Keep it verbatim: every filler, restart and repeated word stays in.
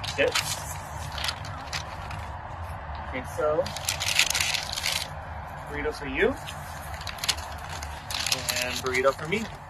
Chips. Okay, so burrito for you, and burrito for me.